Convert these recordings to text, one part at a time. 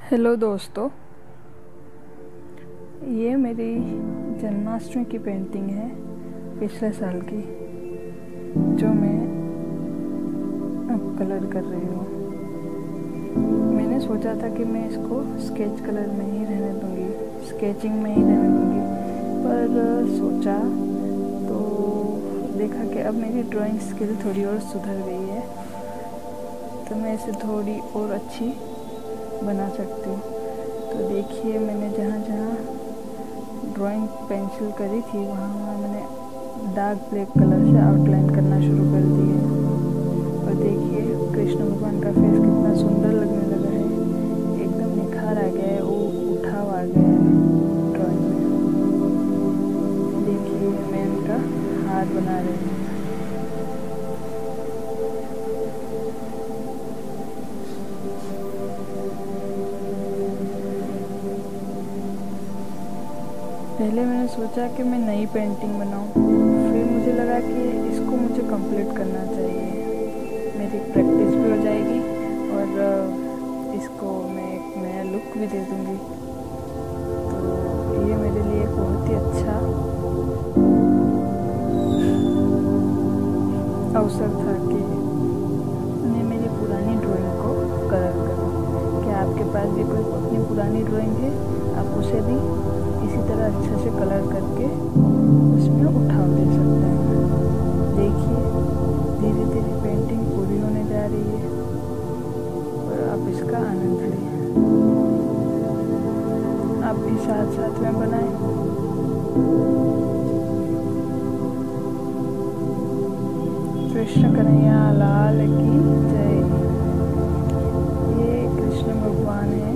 Hello दोस्तों, ये मेरी जन्माष्टमी की पेंटिंग है पिछले साल की, जो मैं अब कलर कर रही हूँ। मैंने सोचा था कि मैं इसको स्केच कलर में ही रहने दूँगी, स्केचिंग में ही रहने दूँगी, पर सोचा तो देखा कि अब मेरी ड्राइंग स्किल थोड़ी और सुधर गई है, तो मैं इसे थोड़ी और अच्छी बना सकती हूँ। तो देखिए, मैंने जहाँ जहाँ ड्राइंग पेंसिल करी थी वहाँ मैंने डार्क ब्लैक कलर से आउटलाइन करना शुरू कर दी है। और देखिए, कृष्ण भगवान का फेस कितना सुंदर लगने लगा है, एकदम निखार आ गया है, वो उठाव आ गया है ड्राइंग में। देखिए, मैं इनका हाथ बना रही हूँ। पहले मैंने सोचा कि मैं नई पेंटिंग बनाऊं, फिर मुझे लगा कि इसको मुझे कंप्लीट करना चाहिए, मेरी प्रैक्टिस भी हो जाएगी और इसको मैं एक नया लुक भी दे दूंगी। तो ये मेरे लिए एक बहुत ही अच्छा अवसर था कि मैं मेरी पुरानी ड्राइंग को कलर करूं। क्या आपके पास भी कोई अपनी पुरानी ड्राइंग है? आप उसे भी इसी तरह अच्छे से कलर करके उसमें उठाव दे सकते हैं। देखिए, धीरे धीरे पेंटिंग पूरी होने जा रही है और आप इसका आनंद लें। आप भी साथ साथ में बनाएं। कृष्ण कन्हैया लाल की जय। ये कृष्ण भगवान है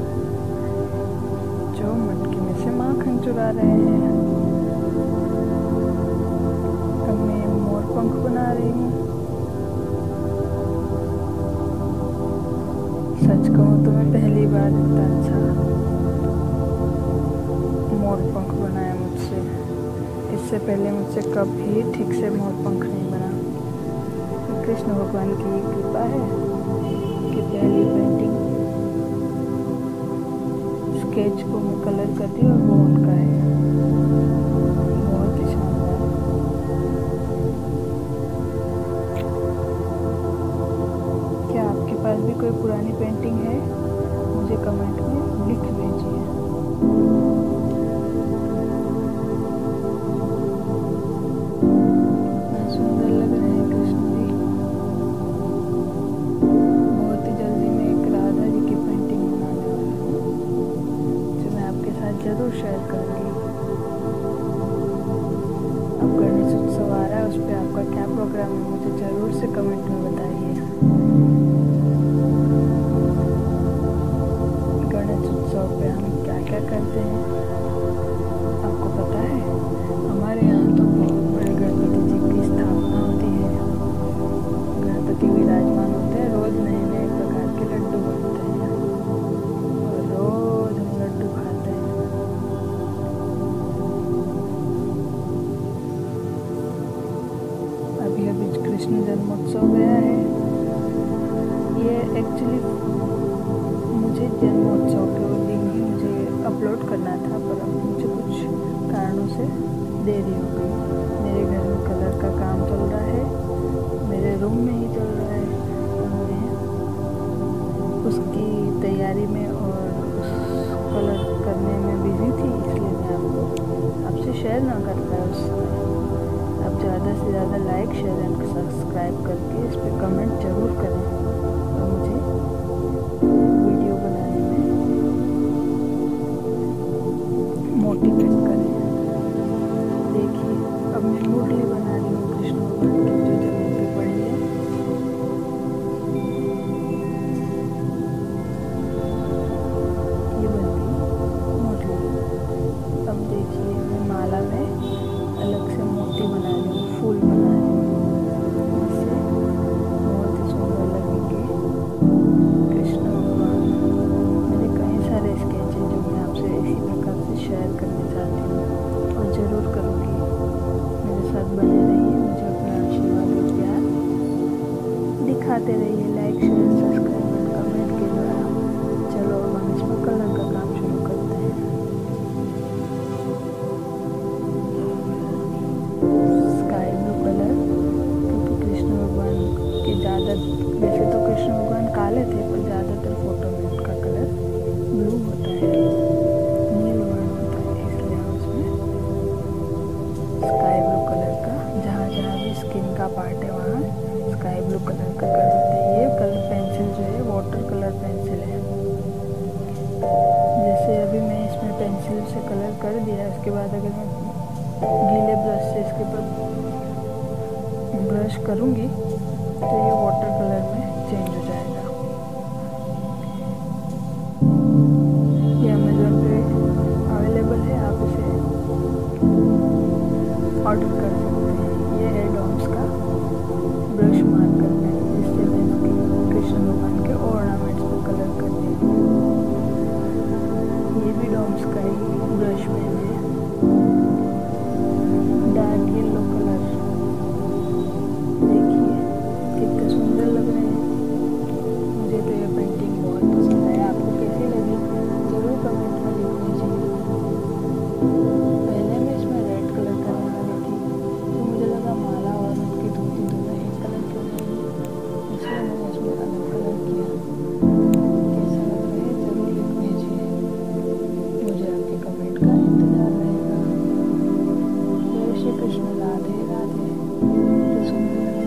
जो मटकी में से माखन चुरा रहे हैं। अब मैं मोर पंख बना रही हूँ। सच कहूँ तो मैं पहली बार इतना अच्छा मोर पंख बनाया मुझसे। इससे पहले मुझसे कभी ठीक से मोर पंख नहीं बना। कृष्ण भगवान की कृपा है कि पहली पेंटिंग स्केच को मैं कलर करती हूँ और वो उनका है। बहुत ही शानदार। क्या आपके पास भी कोई पुरानी पेंटिंग है? मुझे कमेंट में लिख दीजिए। कितना सुंदर लग रहे हैं कृष्ण जी। बहुत ही जल्दी मैं एक राधा जी की पेंटिंग बनाने वाली हूँ, जो मैं आपके साथ जरूर शेयर करूँगी। अब गणेश उत्सव आ रहा है, उस पर आपका क्या प्रोग्राम है मुझे ज़रूर से कमेंट में बताइए। गणेश उत्सव पे हम क्या क्या करते हैं आपको पता है? हमारे यहाँ तो बहुत बड़े गणपति जी की स्थापना होती है। गणपति विराजमान होते हैं, रोज नए नए प्रकार के लड्डू बनते हैं और रोज हम लड्डू खाते हैं। अभी अभी कृष्ण जन्मोत्सव गया है। ये एक्चुअली मुझे जन्मोत्सव के दिन ही मुझे अपलोड करना था, पर अब मुझे कुछ कारणों से देरी हो गई। मेरे घर में कलर का काम चल रहा है, मेरे रूम में ही चल रहा है। मैं उसकी तैयारी में और उस कलर करने में बिजी थी, इसलिए मैं आपसे शेयर ना कर पाया उस समय। आप ज़्यादा से ज़्यादा लाइक, शेयर एंड सब्सक्राइब करके इस पर कमेंट जरूर करें और मुझे वीडियो बनाने में मोटिवेट करें। देखिए, अब मैं मुरली बना रही हूँ कृष्ण भगवान की, जो जमीन पे पड़ी है। ये बन गई मुरली। अब देखिए, मैं माला में अलग से मोती बना रही हूँ, फूल बना रही हूँ, इससे बहुत ही सुंदर लग कर दिया। इसके बाद अगर मैं गीले ब्रश से इसके ऊपर ब्रश करूँगी तो ये वाटर कलर में चेंज हो जाएगा। ये अमेज़न पे अवेलेबल है, आप इसे ऑर्डर कर सकते हैं। ये है डॉम्स का ब्रश मार्कर पेन, जिससे मैं इसके कृष्ण भगवान के ऑर्नामेंट्स पर कलर करती हूँ। ये भी डॉम्स का ही ब्रश पेन है, डार्क येलो कलर। देखिए कितने सुंदर लग रहे हैं। मुझे तो ये पेंटिंग बहुत पसंद है। आपको कैसी लगी ज़रूर कमेंट में लिख दीजिए। पहले मैं इसमें रेड कलर करने वाली थी, तो मुझे लगा माला और उनकी धोती दोनों एक कलर क्यों नहीं, इसलिए मैंने इसमें अलग कलर किया। कैसा लग रहा है ज़रूर लिख दीजिए। मुझे आपके कमेंट का इंतज़ार रहेगा। जय श्री कृष्ण, राधे राधे। तो सुंदर है।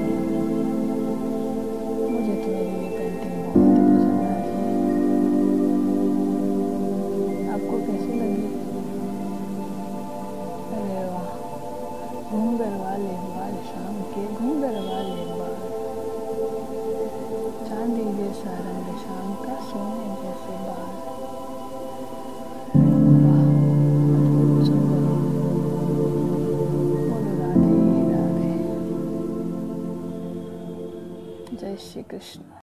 मुझे तो मेरी ये पेंटिंग बहुत ही पसंद आ रही है। आपको कैसी लगी? अरे वाह, घूंघर वाले बाल शाम के, घूंघर वाले बाल, चांदी जैसा रंग शाम का, सोने जैसे बाल। वाह, अद्भुत सुंदर। बोलो राधे राधे। जय श्री कृष्ण।